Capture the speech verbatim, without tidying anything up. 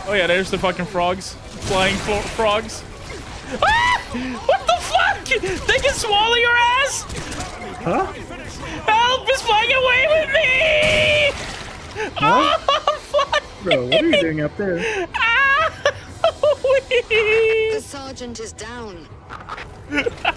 Oh yeah, there's the fucking frogs. Flying flo frogs. Ah! What the fuck? They can swallow your ass? Huh? Help is flying away with me! Huh? Oh, fuck! Bro, what are you doing up there? Ah! The sergeant is down.